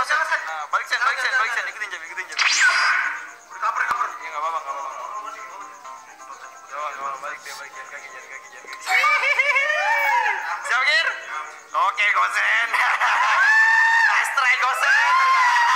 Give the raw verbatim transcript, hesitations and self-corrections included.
Sen. Nah, balik Sen, balik Sen, balik Sen, ikutin jam, ikutin jam. Cover, cover. Ya enggak apa-apa, enggak apa-apa. Enggak apa-apa, balik dia, balik jalan kaki, jalan kaki, jalan kaki. Siap, Gir? Oke, Gosen. Nice try, Gosen.